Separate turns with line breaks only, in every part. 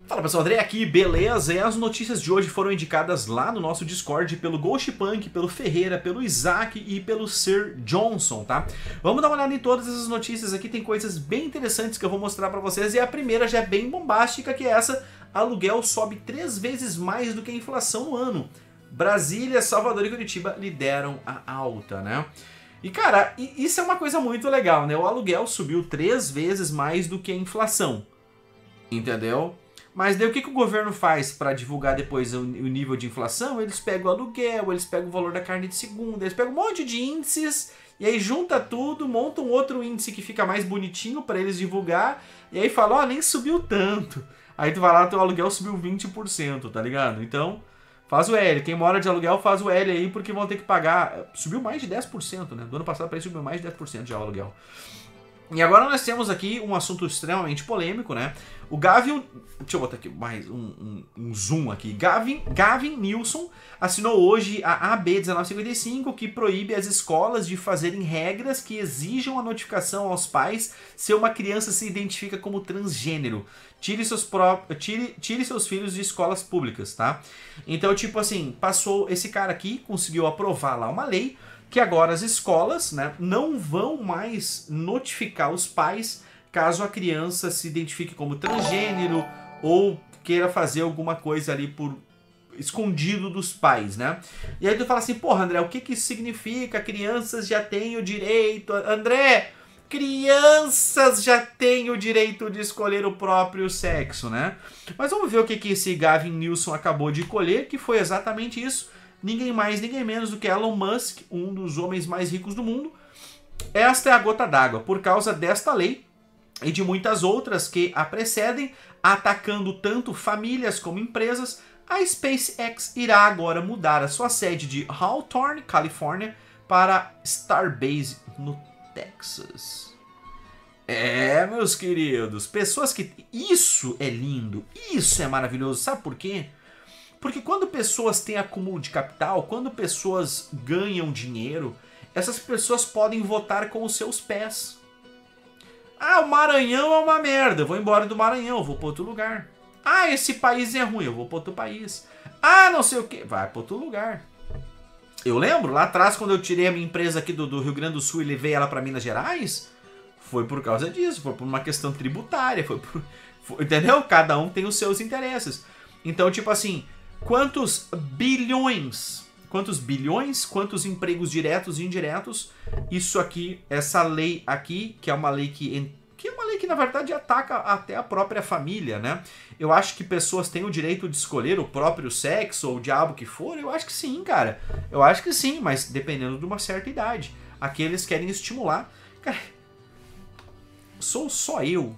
Fala pessoal, André aqui, beleza? E as notícias de hoje foram indicadas lá no nosso Discord pelo Ghostpunk, pelo Ferreira, pelo Isaac e pelo Sir Johnson, tá? Vamos dar uma olhada em todas essas notícias aqui, tem coisas bem interessantes que eu vou mostrar pra vocês. E a primeira já é bem bombástica, que é essa: aluguel sobe 3 vezes mais do que a inflação no ano. Brasília, Salvador e Curitiba lideram a alta, né? E cara, isso é uma coisa muito legal, né? O aluguel subiu 3 vezes mais do que a inflação, entendeu? Mas daí o que o governo faz para divulgar depois o nível de inflação? Eles pegam o aluguel, eles pegam o valor da carne de segunda, eles pegam um monte de índices e aí junta tudo, monta um outro índice que fica mais bonitinho para eles divulgar e aí fala, ó, nem subiu tanto. Aí tu vai lá, teu aluguel subiu 20%, tá ligado? Então, faz o L. Quem mora de aluguel faz o L aí porque vão ter que pagar. Subiu mais de 10%, né? Do ano passado para isso subiu mais de 10% já o aluguel. E agora nós temos aqui um assunto extremamente polêmico, né? O Gavin... Deixa eu botar aqui mais um zoom aqui. Gavin Newsom assinou hoje a AB 1955, que proíbe as escolas de fazerem regras que exijam a notificação aos pais se uma criança se identifica como transgênero. Tire seus filhos de escolas públicas, tá? Então, tipo assim, passou esse cara aqui, conseguiu aprovar lá uma lei que agora as escolas, né, não vão mais notificar os pais caso a criança se identifique como transgênero ou queira fazer alguma coisa ali por escondido dos pais, né? E aí tu fala assim, porra, André, o que que isso significa? Crianças já têm o direito... André, crianças já têm o direito de escolher o próprio sexo, né? Mas vamos ver o que que esse Gavin Newsom acabou de colher, que foi exatamente isso. Ninguém mais, ninguém menos do que Elon Musk, um dos homens mais ricos do mundo. Esta é a gota d'água. Por causa desta lei e de muitas outras que a precedem, atacando tanto famílias como empresas, a SpaceX irá agora mudar a sua sede de Hawthorne, Califórnia, para Starbase, no Texas. É, meus queridos, pessoas que... Isso é lindo, isso é maravilhoso. Sabe por quê? Porque quando pessoas têm acúmulo de capital, quando pessoas ganham dinheiro, essas pessoas podem votar com os seus pés. Ah, o Maranhão é uma merda, eu vou embora do Maranhão, eu vou para outro lugar. Ah, esse país é ruim, eu vou para outro país. Ah, não sei o que, vai para outro lugar. Eu lembro, lá atrás, quando eu tirei a minha empresa aqui do Rio Grande do Sul e levei ela para Minas Gerais, foi por causa disso, foi por uma questão tributária, entendeu? Cada um tem os seus interesses. Então, tipo assim... Quantos bilhões, quantos empregos diretos e indiretos, isso aqui, essa lei aqui, que é uma lei que na verdade ataca até a própria família, né? Eu acho que pessoas têm o direito de escolher o próprio sexo ou o diabo que for, eu acho que sim, cara. Eu acho que sim, mas dependendo de uma certa idade. Aqui eles querem estimular. Cara, sou só eu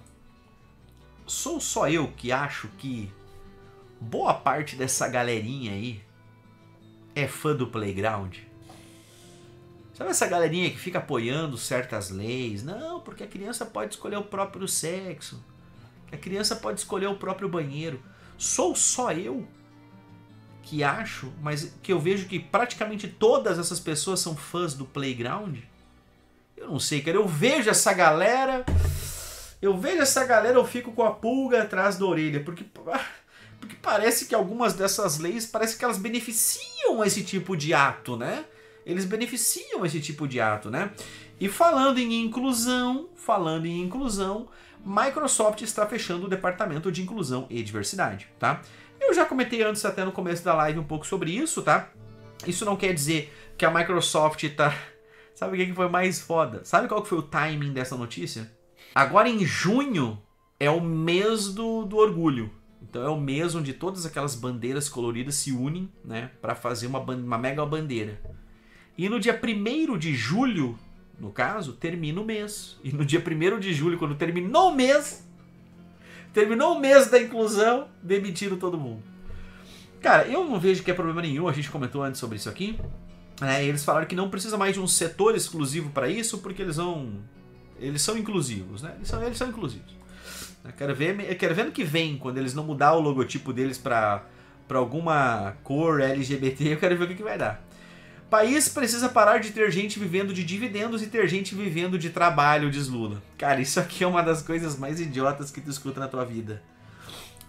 que acho que boa parte dessa galerinha aí é fã do Playground. Sabe essa galerinha que fica apoiando certas leis? Não, porque a criança pode escolher o próprio sexo. A criança pode escolher o próprio banheiro. Sou só eu que acho, mas que eu vejo que praticamente todas essas pessoas são fãs do Playground? Eu não sei, cara. Eu vejo essa galera, eu fico com a pulga atrás da orelha, porque parece que algumas dessas leis, parece que elas beneficiam esse tipo de ato, né? Eles beneficiam esse tipo de ato, né? E falando em inclusão, Microsoft está fechando o departamento de inclusão e diversidade, tá? Eu já comentei antes, até no começo da live, um pouco sobre isso, tá? Isso não quer dizer que a Microsoft tá... Sabe o que foi mais foda? Sabe qual que foi o timing dessa notícia? Agora em junho é o mês do orgulho. Então é o mês onde todas aquelas bandeiras coloridas se unem, né, para fazer uma mega bandeira. E no dia 1º de julho, no caso, termina o mês. E no dia 1º de julho, quando terminou o mês da inclusão, demitiram todo mundo. Cara, eu não vejo que é problema nenhum, a gente comentou antes sobre isso aqui. Eles falaram que não precisa mais de um setor exclusivo para isso, porque eles são inclusivos, né? Eles são inclusivos. Eu quero ver no que vem, quando eles não mudar o logotipo deles para alguma cor LGBT, eu quero ver o que vai dar. País precisa parar de ter gente vivendo de dividendos e ter gente vivendo de trabalho, diz Lula. Cara, isso aqui é uma das coisas mais idiotas que tu escuta na tua vida.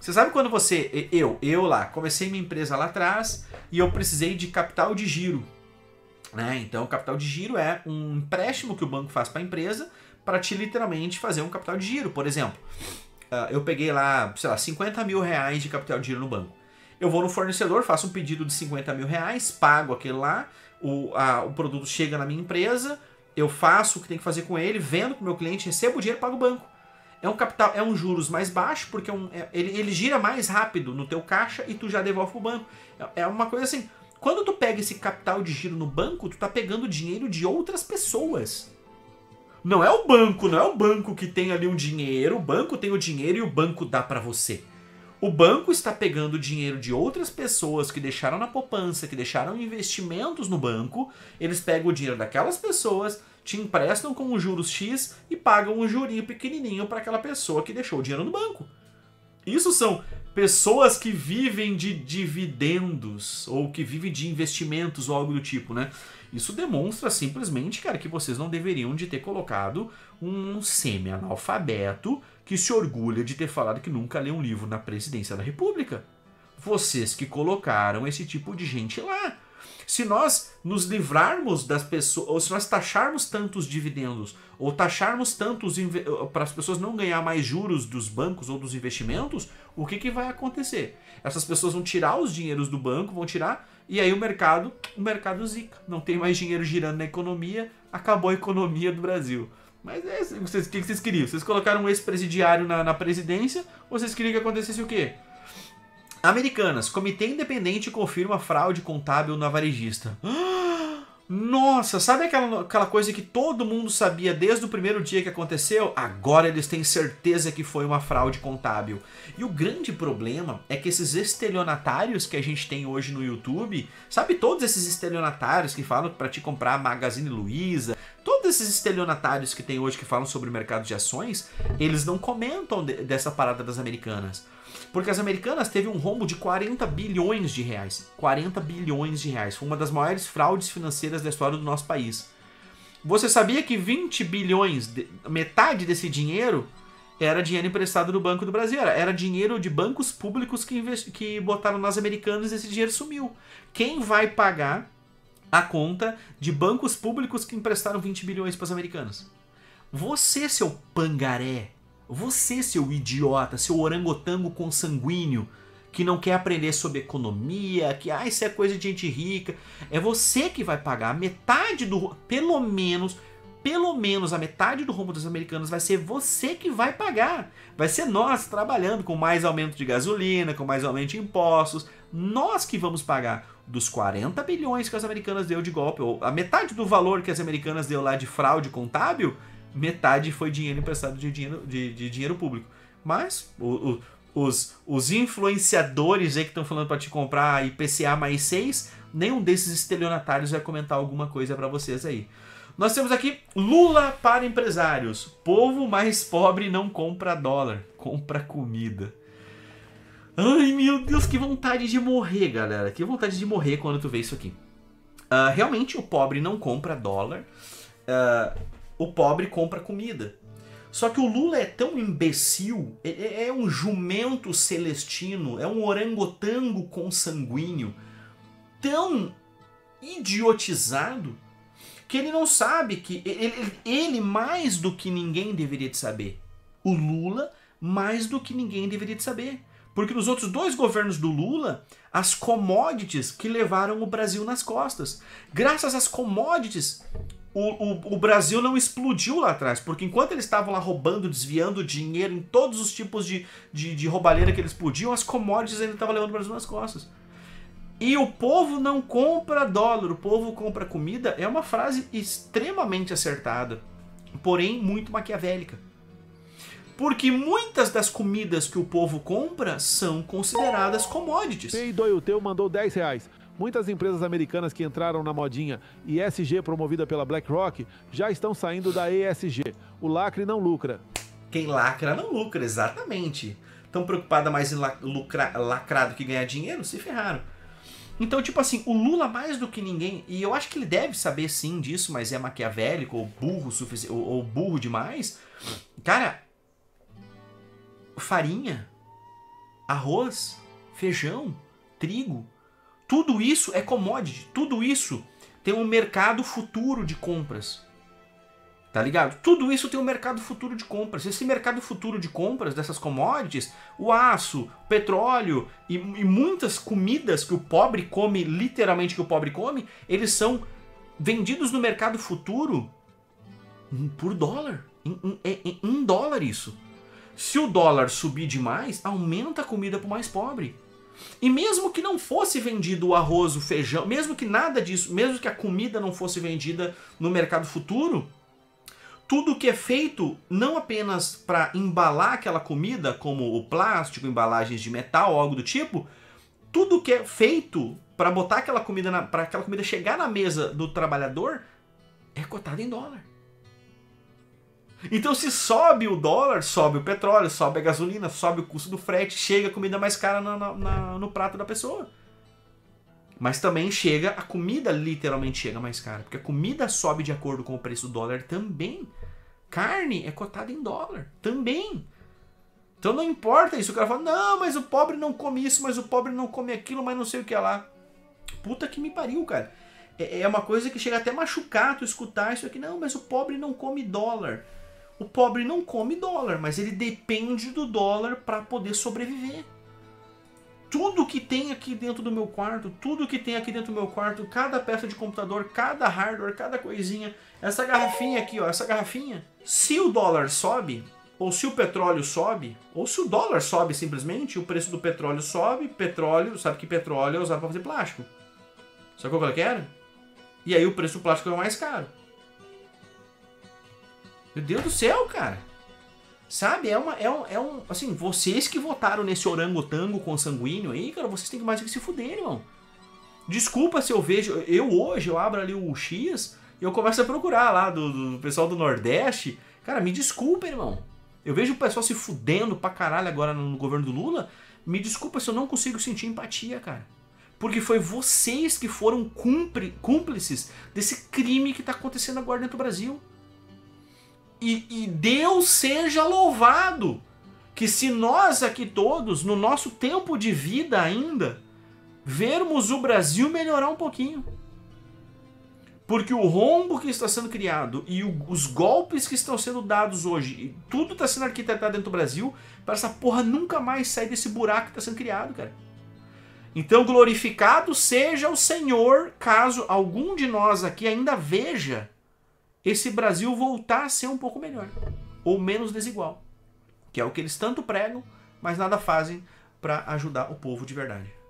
Você sabe quando você... Eu lá, comecei minha empresa lá atrás e eu precisei de capital de giro. Né? Então, capital de giro é um empréstimo que o banco faz para a empresa para te literalmente fazer um capital de giro. Por exemplo, eu peguei lá, sei lá, 50 mil reais de capital de giro no banco. Eu vou no fornecedor, faço um pedido de 50 mil reais, pago aquele lá, o produto chega na minha empresa, eu faço o que tem que fazer com ele, vendo para o meu cliente, recebo o dinheiro e pago o banco. É um capital, é um juros mais baixo, porque ele gira mais rápido no teu caixa e tu já devolve pro banco. É uma coisa assim, quando tu pega esse capital de giro no banco, tu tá pegando dinheiro de outras pessoas. Não é o banco que tem ali um dinheiro, o banco tem o dinheiro e o banco dá pra você. O banco está pegando dinheiro de outras pessoas que deixaram na poupança, que deixaram investimentos no banco, eles pegam o dinheiro daquelas pessoas, te emprestam com um juros X e pagam um jurinho pequenininho para aquela pessoa que deixou o dinheiro no banco. Isso são pessoas que vivem de dividendos ou que vivem de investimentos ou algo do tipo, né? Isso demonstra simplesmente, cara, que vocês não deveriam de ter colocado um semi-analfabeto que se orgulha de ter falado que nunca leu um livro na presidência da República. Vocês que colocaram esse tipo de gente lá. Se nós nos livrarmos das pessoas, ou se nós taxarmos tantos dividendos, ou taxarmos tantos para as pessoas não ganhar mais juros dos bancos ou dos investimentos, o que vai acontecer? Essas pessoas vão tirar os dinheiros do banco, vão tirar, e aí o mercado zica. Não tem mais dinheiro girando na economia, acabou a economia do Brasil. Mas o que vocês queriam? Vocês colocaram um ex-presidiário na presidência, ou vocês queriam que acontecesse o quê? Americanas, comitê independente confirma fraude contábil na varejista. Nossa, sabe aquela coisa que todo mundo sabia desde o primeiro dia que aconteceu? Agora eles têm certeza que foi uma fraude contábil. E o grande problema é que esses estelionatários que a gente tem hoje no YouTube, sabe todos esses estelionatários que falam para te comprar Magazine Luiza, todos esses estelionatários que tem hoje que falam sobre o mercado de ações, eles não comentam dessa parada das Americanas. Porque as Americanas teve um rombo de 40 bilhões de reais. 40 bilhões de reais. Foi uma das maiores fraudes financeiras da história do nosso país. Você sabia que 20 bilhões, metade desse dinheiro, era dinheiro emprestado do Banco do Brasil? Era dinheiro de bancos públicos que botaram nas Americanas e esse dinheiro sumiu. Quem vai pagar a conta de bancos públicos que emprestaram 20 bilhões para as Americanas? Você, seu pangaré. Você, seu idiota, seu orangotango consanguíneo, que não quer aprender sobre economia, que isso é coisa de gente rica, é você que vai pagar metade do... Pelo menos a metade do rombo das Americanas vai ser você que vai pagar. Vai ser nós trabalhando com mais aumento de gasolina, com mais aumento de impostos. Nós que vamos pagar dos 40 bilhões que as Americanas deu de golpe, ou a metade do valor que as Americanas deu lá de fraude contábil, metade foi dinheiro emprestado de dinheiro público. Mas os influenciadores aí que estão falando para te comprar IPCA mais 6, nenhum desses estelionatários vai comentar alguma coisa para vocês aí. Nós temos aqui Lula para empresários. Povo mais pobre não compra dólar, compra comida. Ai, meu Deus, que vontade de morrer, galera. Que vontade de morrer quando tu vê isso aqui. Realmente o pobre não compra dólar. O pobre compra comida. Só que o Lula é tão imbecil, é um jumento celestino, é um orangotango consanguíneo, tão idiotizado, que ele não sabe que... Ele mais do que ninguém deveria de saber. O Lula mais do que ninguém deveria de saber. Porque nos outros dois governos do Lula, as commodities que levaram o Brasil nas costas. Graças às commodities... O Brasil não explodiu lá atrás, porque enquanto eles estavam lá roubando, desviando dinheiro em todos os tipos de roubalheira que eles podiam, as commodities ainda estavam levando o Brasil nas costas. E o povo não compra dólar, o povo compra comida, é uma frase extremamente acertada, porém muito maquiavélica. Porque muitas das comidas que o povo compra são consideradas commodities.
O teu mandou 10 reais. Muitas empresas americanas que entraram na modinha ESG promovida pela BlackRock já estão saindo da ESG. O lacre não lucra.
Quem lacra não lucra, exatamente. Estão preocupadas mais em lacrar do que ganhar dinheiro? Se ferraram. Então, tipo assim, o Lula mais do que ninguém, e eu acho que ele deve saber sim disso, mas é maquiavélico ou burro, ou burro demais. Cara, farinha, arroz, feijão, trigo, tudo isso é commodity, tudo isso tem um mercado futuro de compras. Tá ligado? Tudo isso tem um mercado futuro de compras. Esse mercado futuro de compras dessas commodities, o aço, o petróleo e muitas comidas que o pobre come, literalmente que o pobre come, eles são vendidos no mercado futuro por dólar. Em dólar isso. Se o dólar subir demais, aumenta a comida para o mais pobre. E mesmo que não fosse vendido o arroz, o feijão, mesmo que nada disso, mesmo que a comida não fosse vendida no mercado futuro, tudo que é feito não apenas para embalar aquela comida, como o plástico, embalagens de metal ou algo do tipo, tudo que é feito para botar aquela comida, para aquela comida chegar na mesa do trabalhador, é cotado em dólar. Então se sobe o dólar, sobe o petróleo, sobe a gasolina, sobe o custo do frete, chega a comida mais cara no prato da pessoa. Mas também chega, a comida literalmente chega mais cara, porque a comida sobe de acordo com o preço do dólar também. Carne é cotada em dólar também. Então não importa isso. O cara fala, não, mas o pobre não come isso, mas o pobre não come aquilo, mas não sei o que é lá. Puta que me pariu, cara. É uma coisa que chega até a machucar tu escutar isso aqui. Não, mas o pobre não come dólar. O pobre não come dólar, mas ele depende do dólar para poder sobreviver. Tudo que tem aqui dentro do meu quarto, cada peça de computador, cada hardware, cada coisinha, essa garrafinha aqui, ó, essa garrafinha, se o dólar sobe, ou se o petróleo sobe, ou se o dólar sobe simplesmente, o preço do petróleo sobe, petróleo, sabe que petróleo é usado para fazer plástico. Sabe qual que era? E aí o preço do plástico é mais caro. Meu Deus do céu, cara. Sabe, assim, vocês que votaram nesse orangotango consanguíneo aí, cara, vocês têm que mais que se fuder, irmão. Desculpa se eu vejo, hoje eu abro ali o X e eu começo a procurar lá do pessoal do Nordeste. Cara, me desculpa, irmão. Eu vejo o pessoal se fudendo pra caralho agora no governo do Lula. Me desculpa se eu não consigo sentir empatia, cara. Porque foi vocês que foram cúmplices desse crime que tá acontecendo agora dentro do Brasil. E Deus seja louvado que se nós aqui todos, no nosso tempo de vida ainda, vermos o Brasil melhorar um pouquinho. Porque o rombo que está sendo criado e os golpes que estão sendo dados hoje, e tudo está sendo arquitetado dentro do Brasil, para essa porra nunca mais sair desse buraco que está sendo criado, cara. Então glorificado seja o Senhor, caso algum de nós aqui ainda veja esse Brasil voltar a ser um pouco melhor, ou menos desigual, que é o que eles tanto pregam, mas nada fazem para ajudar o povo de verdade.